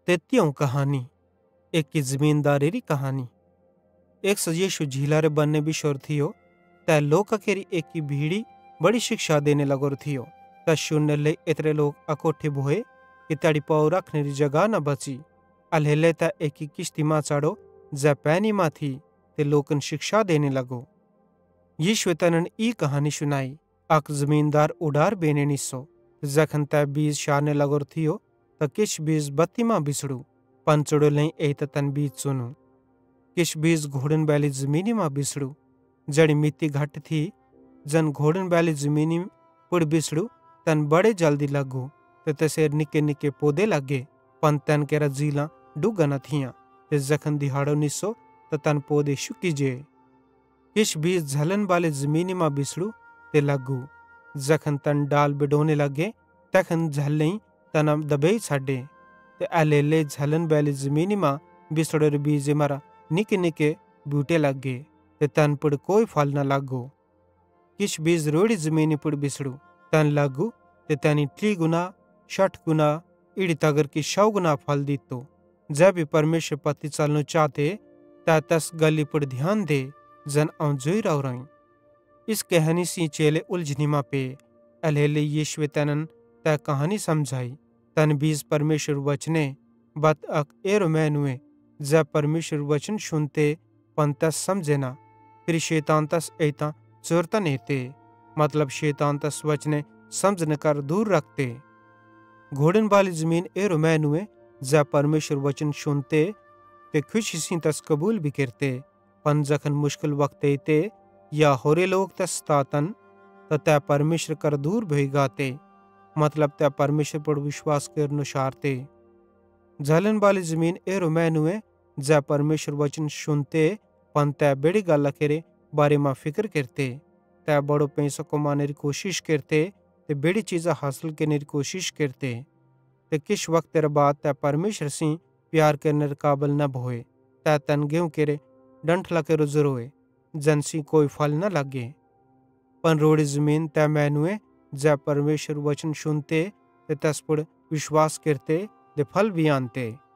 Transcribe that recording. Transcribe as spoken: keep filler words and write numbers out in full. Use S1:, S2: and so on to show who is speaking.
S1: तेत्तियों कहानी। एक जमींदारेरी कहानी। एक यीशु झीलारे बन्ने बिशोर थियो। तै लोकां केरि एक्की भीड़ी बड़ी शिक्षा देने लगोरो थियो। तैस शुन्नेरे लेइ एत्रे लोक अकोट्ठे भोए कि तैड़ी पाव रखनेरी जगा न बच़ी। एल्हेरेलेइ तै एक्की किश्ती मां च़ढ़ो ज़ै पैनी मां थी ते लोकन शिक्षा देने लगो। यीशुए तैनन् ई कहानी शुनाई। अक ज़मीनदार उडार बेने निस्सो। ज़ैखन तै बीज़ शारने लगोरो थियो त किछ बीज़ बत्ती मां बिछ़ड़ू, पन च़ुड़ोलेईं एइतां तैन बीज़ च़ुनू। किछ बीज़ घोड़न बैली ज़मीनी मां बिछ़ड़ू, ज़ैड़ी मित्ती घट थी। ज़ैन घोड़न बैली ज़मीनी पुड़ बिछ़ड़ू तैन बड़े जल्दी लग्गू ते तैसेरे निक्के पोदे लग्गे, पन तैन केरां ज़ीलां डुग्गां न थियां ते ज़ैखन दिहाड़ो निस्सो त तैन पोदे शुक्की जे। किछ बीज़ झ़लन बाले ज़मीनी मां बिछ़ड़ू ते लग्गू। ज़ैखन तैन डाल बडोने लग्गे तैखन झ़ल्लेईं तैना दबेई छ़ड्डे ते एल्हेरेलेइ झ़लन बैली ज़मीनी मां बिछ़ड़ोरे बीज़े मरां निक्केनिक्के बूटे लग्गे ते तैन पुड़ कोई फल न लग्गो। किछ बीज़ रोड़ी ज़मीनी पुड़ बिछ़ड़ू, तैन लग्गू ते तैनी ट्लही गुणा, शठ गुणा, इड़ी तगर कि शौव गुणा फल दित्तो। ज़ै भी परमेशरे पत्ती च़लनो चाते तै तैस गल्ली पुड़ ध्यान दे ज़ैन अवं ज़ोइ राओरोईं। इस कहैनी सेइं चेले उलझनी मां पे। एल्हेरेलेइ यीशुए तैनन् तै कहानी समझ़ाई। तैन बीज़ परमेशरेरू वचने बत अक एरो मैनूए ज़ै परमेशरेरू वचन शुनते पन तैस समझ़े न। फिरी शैतान तैस एइतां च़ोरतां नेते, मतलब शैतान तैस वचने समझ़ने करां दूर रखते। घोड़न बाली ज़मीन एरो मैनूए ज़ै परमेशरेरू वचन शुनते ते खुशी सेइं तैस कबूल भी केरते, पन ज़ैखन मुश्किल वक्त एइते या होरे लोक तैस सतातन त तै परमेशरे करां दूर भोइ गाते, मतलब तै परमेशरे पुड़ विश्वास केरनो शारते। झ़लन बाली ज़मीन एरो मैनूए ज़ै परमेशरेरू वचन शुनते पन तै बेड़ि गल्लां केरे बारे मां फिक्र केरते। तै बड़ो पेंइसो कमानेरी कोशिश केरते ते बेड़ि चीज़ां हासिल केरनेरी कोशिश केरते ते किछ वक्तेरां बाद तै परमेशरे सेइं प्यार केरनेरे काबल न भोए। तै तैन गेहुं केरे डंठलां केरो ज़ेरोए ज़ैन सेइं कोई फल न लग्गे। पन रोड़ी ज़मीन तै मैनूए ज़ै परमेशरेरू वचन शुनते ते तैस पुड़ विश्वास केरते ते फल भी आनते।